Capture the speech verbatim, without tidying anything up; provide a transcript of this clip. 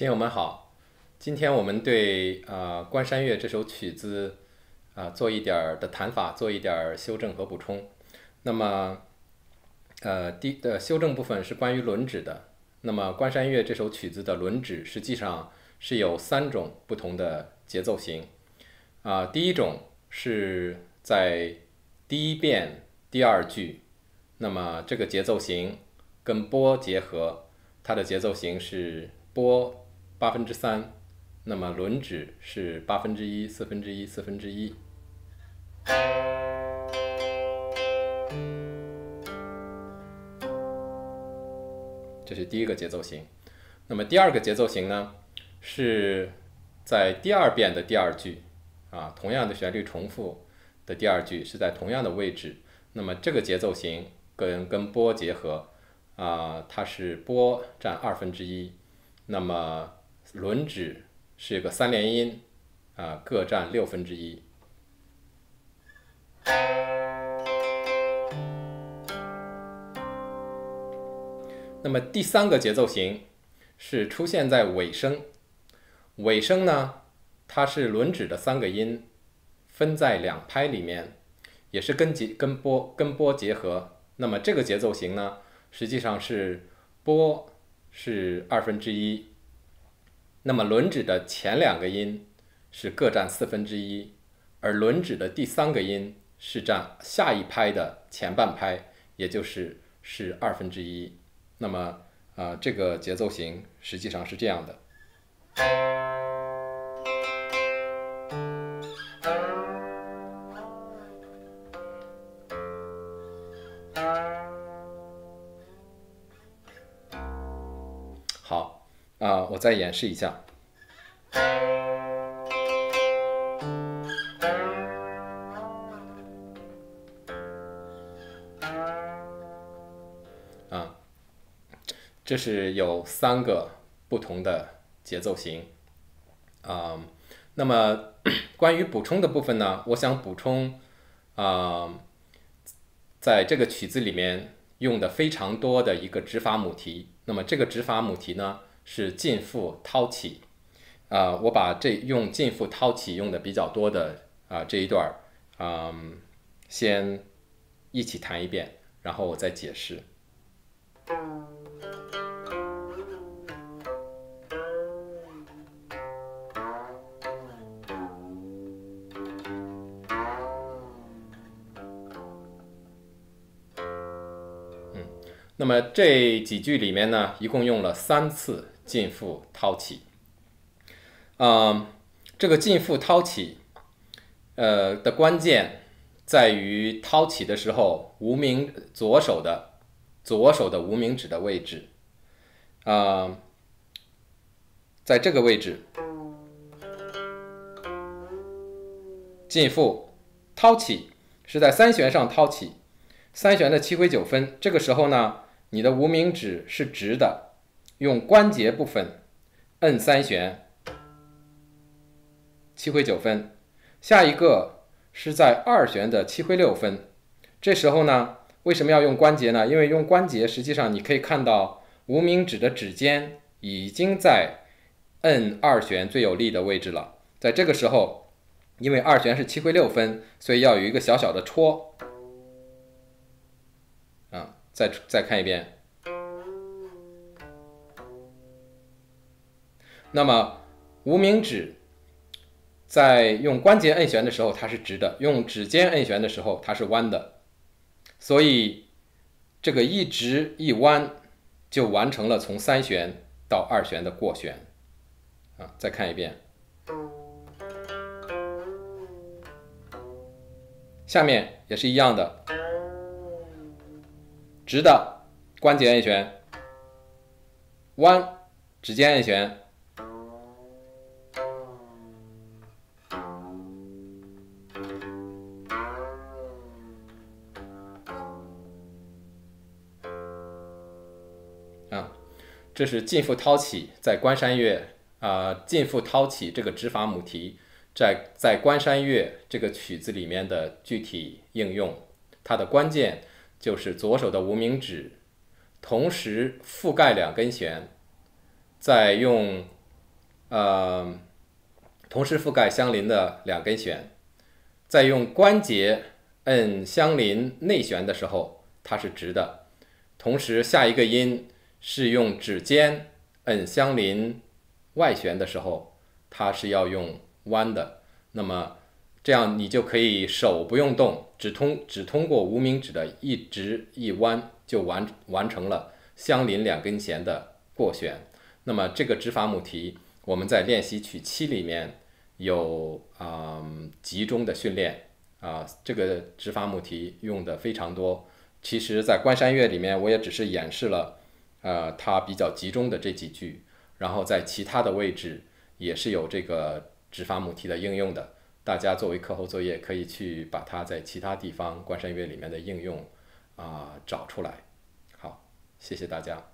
听友们好，今天我们对呃关山月这首曲子啊、呃、做一点儿的弹法，做一点儿修正和补充。那么呃第的修正部分是关于轮指的。那么关山月这首曲子的轮指实际上是有三种不同的节奏型啊、呃。第一种是在第一遍第二句，那么这个节奏型跟波结合，它的节奏型是波八分之三，那么轮指是八分之一、四分之一、四分之一。这是第一个节奏型。那么第二个节奏型呢，是在第二遍的第二句啊，同样的旋律重复的第二句是在同样的位置。那么这个节奏型跟跟波结合啊，它是波占二分之一，那么轮指是一个三连音啊，各占六分之一。那么第三个节奏型是出现在尾声，尾声呢，它是轮指的三个音分在两拍里面，也是跟结跟波跟波结合。那么这个节奏型呢，实际上是波是二分之一，那么轮指的前两个音是各占四分之一，而轮指的第三个音是占下一拍的前半拍，也就是是二分之一。那么啊、呃，这个节奏型实际上是这样的。好啊、呃，我再演示一下。啊。这是有三个不同的节奏型啊、呃。那么关于补充的部分呢，我想补充啊、呃，在这个曲子里面用的非常多的一个指法母题。那么这个指法母题呢是进复掏起啊、呃，我把这用进复掏起用的比较多的啊、呃、这一段啊、呃，先一起弹一遍，然后我再解释。那么这几句里面呢，一共用了三次进复掏起。嗯，这个进复掏起，呃的关键在于掏起的时候，无名左手的左手的无名指的位置，啊、呃，在这个位置，进复掏起是在三弦上掏起。三弦的七回九分，这个时候呢，你的无名指是直的，用关节部分摁三弦，七回九分。下一个是在二弦的七回六分，这时候呢，为什么要用关节呢？因为用关节，实际上你可以看到无名指的指尖已经在摁二弦最有力的位置了。在这个时候，因为二弦是七回六分，所以要有一个小小的戳。啊，再再看一遍。那么无名指在用关节摁弦的时候它是直的，用指尖摁弦的时候它是弯的，所以这个一直一弯就完成了从三弦到二弦的过弦。啊，再看一遍。下面也是一样的。直的关节摁弦，弯指尖摁弦，啊，这是进复掏起在关山月啊，进复掏起这个指法母题在在关山月这个曲子里面的具体应用，它的关键就是左手的无名指同时覆盖两根弦，再用呃，同时覆盖相邻的两根弦，在用关节摁相邻内弦的时候，它是直的；同时下一个音是用指尖摁相邻外弦的时候，它是要用弯的。那么这样你就可以手不用动，只通只通过无名指的一直一弯，就完完成了相邻两根弦的过弦。那么这个指法母题，我们在练习曲七里面有啊、嗯、集中的训练啊、这个指法母题用的非常多。其实，在关山乐里面，我也只是演示了呃它比较集中的这几句，然后在其他的位置也是有这个指法母题的应用的。大家作为课后作业，可以去把它在其他地方关山乐里面的应用啊、找出来。好，谢谢大家。